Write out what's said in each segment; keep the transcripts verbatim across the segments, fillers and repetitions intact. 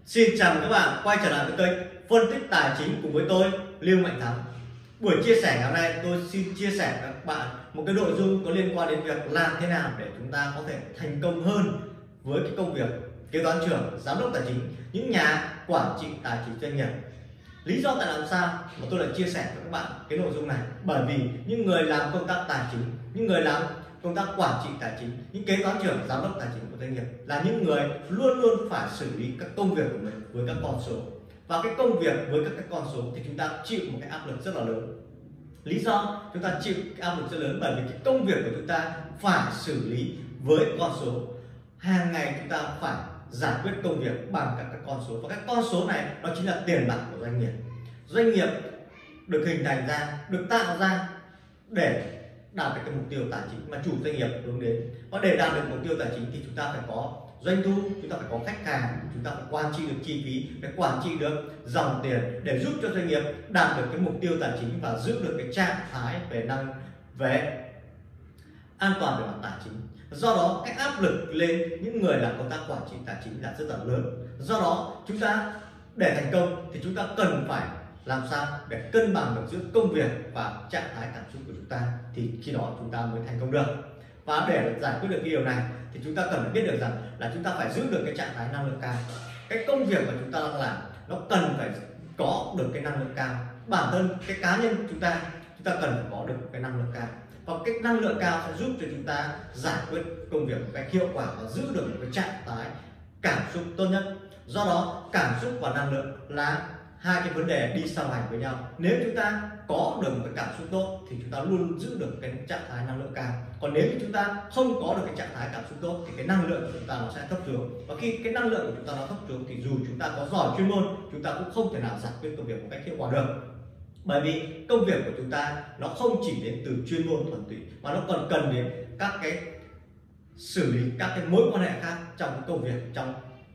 Xin chào các bạn quay trở lại với kênh phân tích tài chính cùng với tôi Lưu Mạnh Thắng. Buổi chia sẻ ngày hôm nay tôi xin chia sẻ với các bạn một cái nội dung có liên quan đến việc làm thế nào để chúng ta có thể thành công hơn với cái công việc kế toán trưởng, giám đốc tài chính, những nhà quản trị tài chính doanh nghiệp. Lý do tại làm sao mà tôi lại chia sẻ với các bạn cái nội dung này? Bởi vì những người làm công tác tài chính, những người làm công tác quản trị tài chính, những kế toán trưởng, giám đốc tài chính của doanh nghiệp là những người luôn luôn phải xử lý các công việc của mình với các con số. Và cái công việc với các cái con số thì chúng ta chịu một cái áp lực rất là lớn. Lý do chúng ta chịu cái áp lực rất lớn bởi vì cái công việc của chúng ta phải xử lý với con số. Hàng ngày chúng ta phải giải quyết công việc bằng các cái con số, và các con số này đó chính là tiền bạc của doanh nghiệp. Doanh nghiệp được hình thành ra, được tạo ra để đạt được cái mục tiêu tài chính mà chủ doanh nghiệp hướng đến. Và để đạt được mục tiêu tài chính thì chúng ta phải có doanh thu, chúng ta phải có khách hàng, chúng ta phải quản trị được chi phí, phải quản trị được dòng tiền để giúp cho doanh nghiệp đạt được cái mục tiêu tài chính và giữ được cái trạng thái về năng về an toàn về mặt tài chính. Do đó cái áp lực lên những người làm công tác quản trị tài chính là rất là lớn. Do đó chúng ta để thành công thì chúng ta cần phải làm sao để cân bằng được giữa công việc và trạng thái cảm xúc của chúng ta, thì khi đó chúng ta mới thành công được. Và để giải quyết được cái điều này thì chúng ta cần phải biết được rằng là chúng ta phải giữ được cái trạng thái năng lượng cao. Cái công việc mà chúng ta đang làm nó cần phải có được cái năng lượng cao. Bản thân cái cá nhân chúng ta chúng ta cần phải có được cái năng lượng cao, và cái năng lượng cao sẽ giúp cho chúng ta giải quyết công việc một cách hiệu quả và giữ được một cái trạng thái cảm xúc tốt nhất. Do đó cảm xúc và năng lượng là hai cái vấn đề đi song hành với nhau. Nếu chúng ta có được một cái cảm xúc tốt thì chúng ta luôn giữ được cái trạng thái năng lượng cao. Còn nếu như chúng ta không có được cái trạng thái cảm xúc tốt thì cái năng lượng của chúng ta nó sẽ thấp xuống. Và khi cái năng lượng của chúng ta nó thấp xuống thì dù chúng ta có giỏi chuyên môn, chúng ta cũng không thể nào giải quyết công việc một cách hiệu quả được. Bởi vì công việc của chúng ta nó không chỉ đến từ chuyên môn thuần túy mà nó còn cần đến các cái xử lý các cái mối quan hệ khác trong cái công việc, trong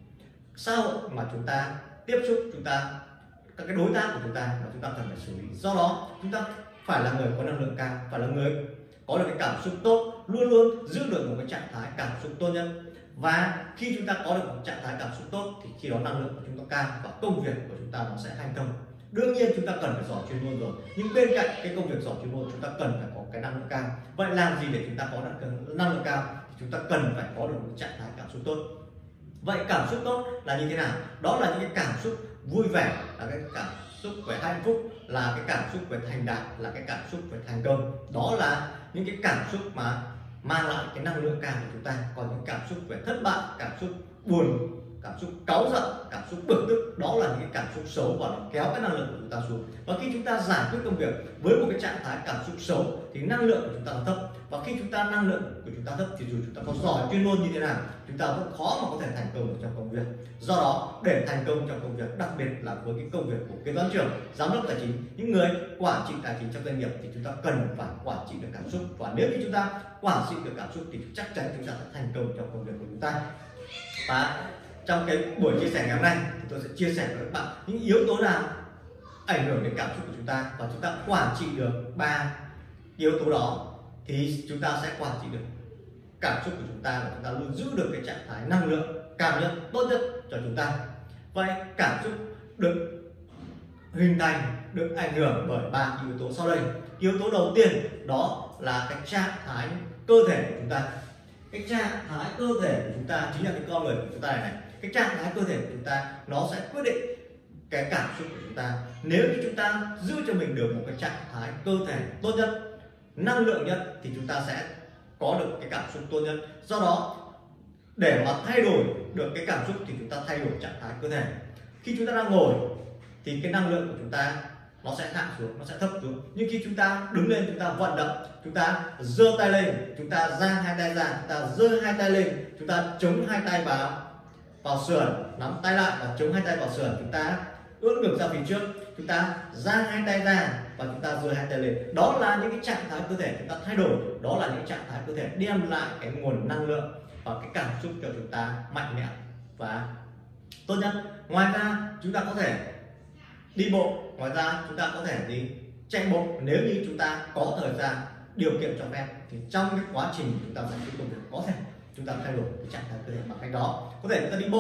xã hội mà chúng ta tiếp xúc, chúng ta các cái đối tác của chúng ta mà chúng ta cần phải xử lý. Do đó chúng ta phải là người có năng lượng cao, phải là người có được cái cảm xúc tốt, luôn luôn giữ được một cái trạng thái cảm xúc tốt nhất. Và khi chúng ta có được một trạng thái cảm xúc tốt thì khi đó năng lượng của chúng ta cao và công việc của chúng ta nó sẽ thành công. Đương nhiên chúng ta cần phải giỏi chuyên môn rồi, nhưng bên cạnh cái công việc giỏi chuyên môn chúng ta cần phải có cái năng lượng cao. Vậy làm gì để chúng ta có được năng lượng cao? Thì chúng ta cần phải có được một trạng thái cảm xúc tốt. Vậy cảm xúc tốt là như thế nào? Đó là những cái cảm xúc vui vẻ, là cái cảm xúc về hạnh phúc, là cái cảm xúc về thành đạt, là cái cảm xúc về thành công. Đó là những cái cảm xúc mà mang lại cái năng lượng cao của chúng ta. Còn những cảm xúc về thất bại, cảm xúc buồn, cảm xúc cáu giận, cảm xúc bực tức, đó là những cái cảm xúc xấu và nó kéo cái năng lượng của chúng ta xuống. Và khi chúng ta giải quyết công việc với một cái trạng thái cảm xúc xấu thì năng lượng của chúng ta nó thấp. Và khi chúng ta năng lượng của chúng ta thấp thì dù chúng ta có giỏi chuyên môn như thế nào, chúng ta vẫn khó mà có thể thành công được trong công việc. Do đó để thành công trong công việc, đặc biệt là với cái công việc của kế toán trưởng, giám đốc tài chính, những người quản trị tài chính trong doanh nghiệp, thì chúng ta cần phải quản trị được cảm xúc. Và nếu như chúng ta quản trị được cảm xúc thì chắc chắn chúng ta sẽ thành công trong công việc của chúng ta. Và trong cái buổi chia sẻ ngày hôm nay thì tôi sẽ chia sẻ với các bạn những yếu tố nào ảnh hưởng đến cảm xúc của chúng ta, và chúng ta quản trị được ba yếu tố đó thì chúng ta sẽ quản trị được cảm xúc của chúng ta, và chúng ta luôn giữ được cái trạng thái năng lượng cao nhất, tốt nhất cho chúng ta. Vậy cảm xúc được hình thành, được ảnh hưởng bởi ba yếu tố sau đây. Yếu tố đầu tiên đó là cái trạng thái cơ thể của chúng ta. Cái trạng thái cơ thể của chúng ta chính là cái con người của chúng ta này, này. Cái trạng thái cơ thể của chúng ta nó sẽ quyết định cái cảm xúc của chúng ta. Nếu như chúng ta giữ cho mình được một cái trạng thái cơ thể tốt nhất, năng lượng nhất, thì chúng ta sẽ có được cái cảm xúc tốt nhất. Do đó để mà thay đổi được cái cảm xúc thì chúng ta thay đổi trạng thái cơ thể. Khi chúng ta đang ngồi thì cái năng lượng của chúng ta nó sẽ hạ xuống, nó sẽ thấp xuống. Nhưng khi chúng ta đứng lên, chúng ta vận động, chúng ta giơ tay lên, chúng ta giang hai tay ra, chúng ta giơ hai tay lên, chúng ta chống hai tay vào vào sườn, nắm tay lại và chống hai tay vào sườn, chúng ta ưỡn ngực ra phía trước, chúng ta giang hai tay ra và chúng ta giơ hai tay lên. Đó là những cái trạng thái cơ thể chúng ta thay đổi, đó là những trạng thái cơ thể đem lại cái nguồn năng lượng và cái cảm xúc cho chúng ta mạnh mẽ và tốt nhất. Ngoài ra chúng ta có thể đi bộ, ngoài ra chúng ta có thể đi chạy bộ nếu như chúng ta có thời gian, điều kiện cho phép. Thì trong cái quá trình chúng ta giải quyết công việc có thể chúng ta thay đổi cái trạng thái cơ thể bằng cách đó. Có thể chúng ta đi bộ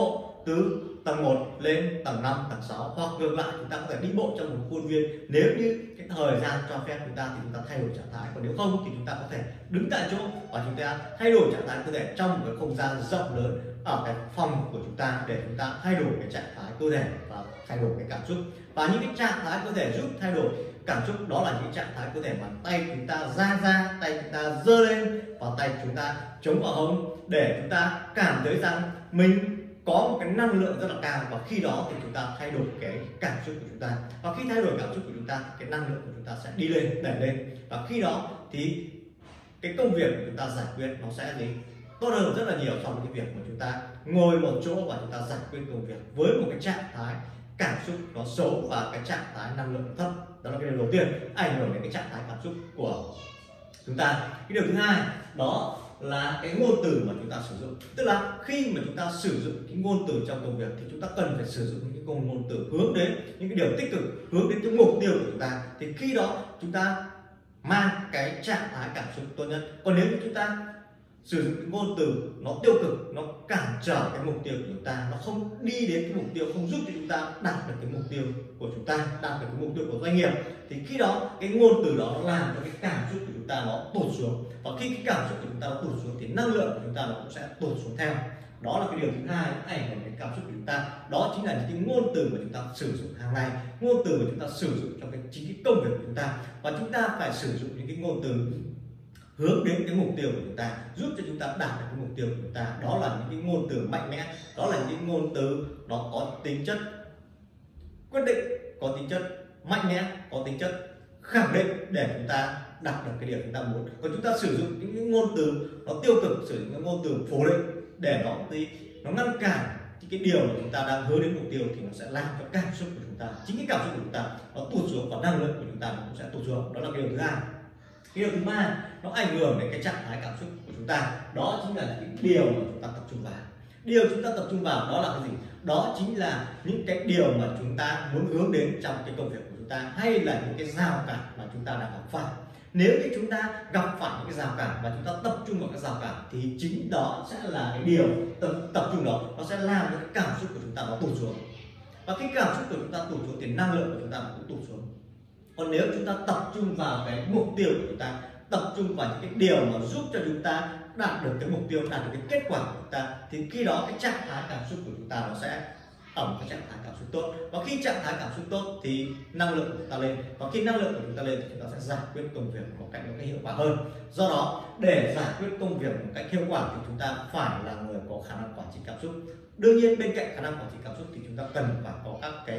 từ tầng một lên tầng năm, tầng sáu, hoặc ngược lại chúng ta có thể đi bộ trong một khuôn viên nếu như cái thời gian cho phép chúng ta, thì chúng ta thay đổi trạng thái. Còn nếu không thì chúng ta có thể đứng tại chỗ và chúng ta thay đổi trạng thái cơ thể trong một cái không gian rộng lớn ở cái phòng của chúng ta, để chúng ta thay đổi cái trạng thái cơ thể và thay đổi cái cảm xúc. Và những cái trạng thái cơ thể giúp thay đổi cảm xúc đó là những trạng thái cơ thể mà tay chúng ta ra ra, tay chúng ta giơ lên và tay chúng ta chống vào hông, để chúng ta cảm thấy rằng mình có một cái năng lượng rất là cao, và khi đó thì chúng ta thay đổi cái cảm xúc của chúng ta. Và khi thay đổi cảm xúc của chúng ta, cái năng lượng của chúng ta sẽ đi lên, đẩy lên, và khi đó thì cái công việc của chúng ta giải quyết nó sẽ gì tốt hơn rất là nhiều so với cái việc mà chúng ta ngồi một chỗ và chúng ta giải quyết công việc với một cái trạng thái cảm xúc nó xấu và cái trạng thái năng lượng thấp. Đó là cái điều đầu tiên ảnh hưởng đến cái trạng thái cảm xúc của chúng ta. Cái điều thứ hai đó là cái ngôn từ mà chúng ta sử dụng. Tức là khi mà chúng ta sử dụng cái ngôn từ trong công việc thì chúng ta cần phải sử dụng những cái ngôn ngôn từ hướng đến những cái điều tích cực, hướng đến cái mục tiêu của chúng ta, thì khi đó chúng ta mang cái trạng thái cảm xúc tốt nhất. Còn nếu như chúng ta sử dụng cái ngôn từ nó tiêu cực, nó cản trở cái mục tiêu của chúng ta, nó không đi đến cái mục tiêu, không giúp cho chúng ta đạt được cái mục tiêu của chúng ta, đạt được cái mục tiêu của doanh nghiệp, thì khi đó cái ngôn từ đó nó làm cho cái cảm xúc của chúng ta nó tụt xuống. Và khi cái cảm xúc của chúng ta nó tụt xuống thì năng lượng của chúng ta nó cũng sẽ tụt xuống theo. Đó là cái điều thứ hai ảnh hưởng đến cảm xúc của chúng ta. Đó chính là những cái ngôn từ mà chúng ta sử dụng hàng ngày, ngôn từ mà chúng ta sử dụng trong cái chính cái công việc của chúng ta. Và chúng ta phải sử dụng những cái ngôn từ hướng đến cái mục tiêu của chúng ta, giúp cho chúng ta đạt được cái mục tiêu của chúng ta. Đó là những cái ngôn từ mạnh mẽ, đó là những cái ngôn từ nó có tính chất quyết định, có tính chất mạnh mẽ, có tính chất khẳng định để chúng ta đạt được cái điều chúng ta muốn. Còn chúng ta sử dụng những cái ngôn từ nó tiêu cực, sử dụng những ngôn từ phủ định để nó đi nó ngăn cản cái điều mà chúng ta đang hướng đến mục tiêu, thì nó sẽ làm cho cảm xúc của chúng ta, chính cái cảm xúc của chúng ta nó tụt xuống, và năng lượng của chúng ta nó cũng sẽ tụt xuống. Đó là cái điều thứ hai. Cái điều thứ ba nó ảnh hưởng đến cái trạng thái cảm xúc của chúng ta, đó chính là những điều mà chúng ta tập trung vào. Điều chúng ta tập trung vào đó là cái gì? Đó chính là những cái điều mà chúng ta muốn hướng đến trong cái công việc của chúng ta, hay là những cái rào cản mà chúng ta đang gặp phải. Nếu như chúng ta gặp phải những cái rào cản và chúng ta tập trung vào các rào cản, thì chính đó sẽ là cái điều tập, tập trung đó nó sẽ làm cho cái cảm xúc của chúng ta nó tụt xuống. Và khi cảm xúc của chúng ta tụt xuống thì năng lượng của chúng ta cũng tụt xuống. Còn nếu chúng ta tập trung vào cái mục tiêu của chúng ta, tập trung vào những cái điều mà giúp cho chúng ta đạt được cái mục tiêu, đạt được cái kết quả của chúng ta, thì khi đó cái trạng thái cảm xúc của chúng ta nó sẽ ở một cái trạng thái cảm xúc tốt. Và khi trạng thái cảm xúc tốt thì năng lượng của chúng ta lên, và khi năng lượng của chúng ta lên thì chúng ta sẽ giải quyết công việc một cách một cách hiệu quả hơn. Do đó để giải quyết công việc một cách hiệu quả thì chúng ta phải là người có khả năng quản trị cảm xúc. Đương nhiên bên cạnh khả năng quản trị cảm xúc thì chúng ta cần phải có các cái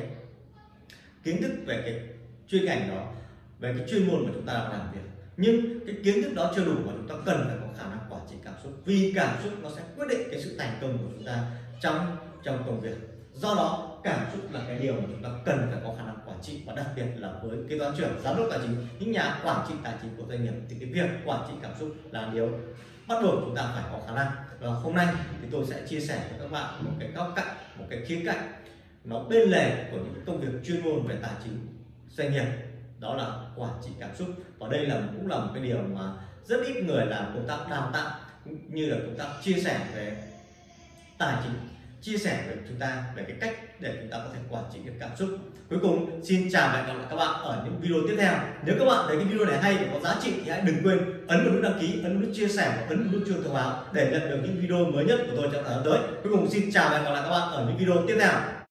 kiến thức về cái chuyên ngành đó, về cái chuyên môn mà chúng ta đang làm việc. Nhưng cái kiến thức đó chưa đủ, mà chúng ta cần phải có khả năng quản trị cảm xúc, vì cảm xúc nó sẽ quyết định cái sự thành công của chúng ta trong trong công việc. Do đó cảm xúc là cái điều mà chúng ta cần phải có khả năng quản trị, và đặc biệt là với kế toán trưởng, giám đốc tài chính, những nhà quản trị tài chính của doanh nghiệp, thì cái việc quản trị cảm xúc là điều bắt buộc chúng ta phải có khả năng. Và hôm nay thì tôi sẽ chia sẻ với các bạn một cái góc cạnh, một cái khía cạnh nó bên lề của những công việc chuyên môn về tài chính doanh nghiệp, đó là quản trị cảm xúc. Và đây là cũng là một cái điều mà rất ít người làm công tác đào tạo, cũng như là công tác chia sẻ về tài chính, chia sẻ với chúng ta về cái cách để chúng ta có thể quản trị được cảm xúc. Cuối cùng xin chào và hẹn gặp lại các bạn ở những video tiếp theo. Nếu các bạn thấy cái video này hay và có giá trị thì hãy đừng quên ấn vào nút đăng ký, ấn vào nút chia sẻ và ấn vào nút chuông thông báo để nhận được những video mới nhất của tôi trong thời gian tới. Cuối cùng xin chào và hẹn gặp lại các bạn ở những video tiếp theo.